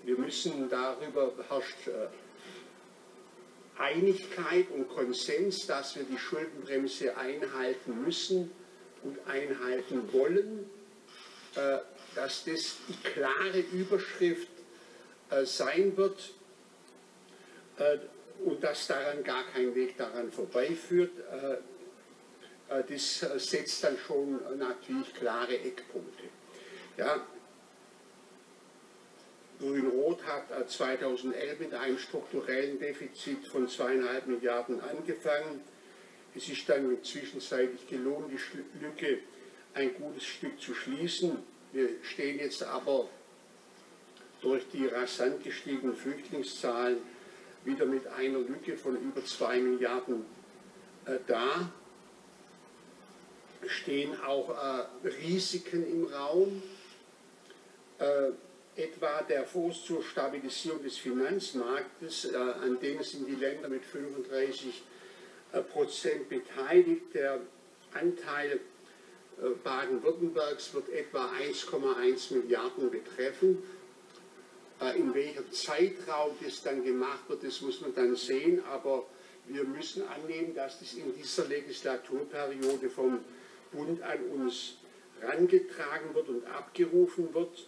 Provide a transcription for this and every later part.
wir müssen darüber herrscht Einigkeit und Konsens, dass wir die Schuldenbremse einhalten müssen und einhalten wollen, dass das die klare Überschrift sein wird und dass daran gar kein Weg daran vorbeiführt. Das setzt dann schon natürlich klare Eckpunkte. Ja, Grün-Rot hat 2011 mit einem strukturellen Defizit von 2,5 Milliarden angefangen. Es ist dann zwischenzeitlich gelungen, die Lücke ein gutes Stück zu schließen. Wir stehen jetzt aber durch die rasant gestiegenen Flüchtlingszahlen wieder mit einer Lücke von über 2 Milliarden da. Stehen auch Risiken im Raum, etwa der Fonds zur Stabilisierung des Finanzmarktes, an dem sind die Länder mit 35% beteiligt. Der Anteil Baden-Württembergs wird etwa 1,1 Milliarden betreffen. In welchem Zeitraum das dann gemacht wird, das muss man dann sehen, aber wir müssen annehmen, dass das in dieser Legislaturperiode vom Bund an uns herangetragen wird und abgerufen wird.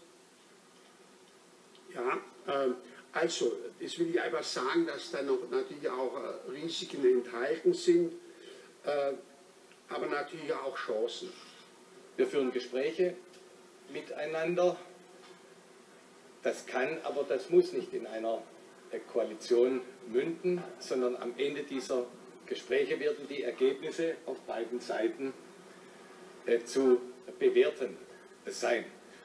Ja, also, das will ich einfach sagen, dass da noch natürlich auch Risiken enthalten sind, aber natürlich auch Chancen. Wir führen Gespräche miteinander. Das kann, aber das muss nicht in einer Koalition münden, sondern am Ende dieser Gespräche werden die Ergebnisse auf beiden Seiten zu bewerten sein.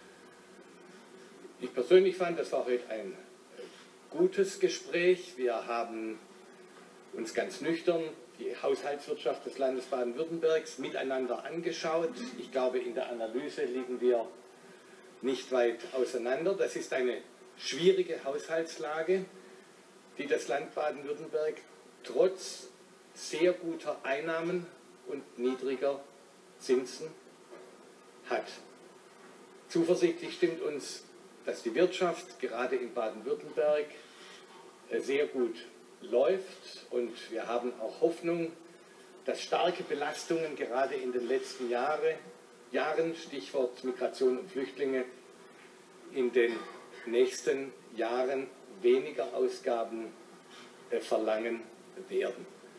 Ich persönlich fand, das war heute ein gutes Gespräch. Wir haben uns ganz nüchtern die Haushaltswirtschaft des Landes Baden-Württembergs miteinander angeschaut. Ich glaube, in der Analyse liegen wir nicht weit auseinander. Das ist eine schwierige Haushaltslage, die das Land Baden-Württemberg trotz sehr guter Einnahmen und niedriger Zinsen hat. Zuversichtlich stimmt uns, dass die Wirtschaft gerade in Baden-Württemberg sehr gut läuft und wir haben auch Hoffnung, dass starke Belastungen gerade in den letzten Jahren, Stichwort Migration und Flüchtlinge, in den nächsten Jahren weniger Ausgaben verlangen werden.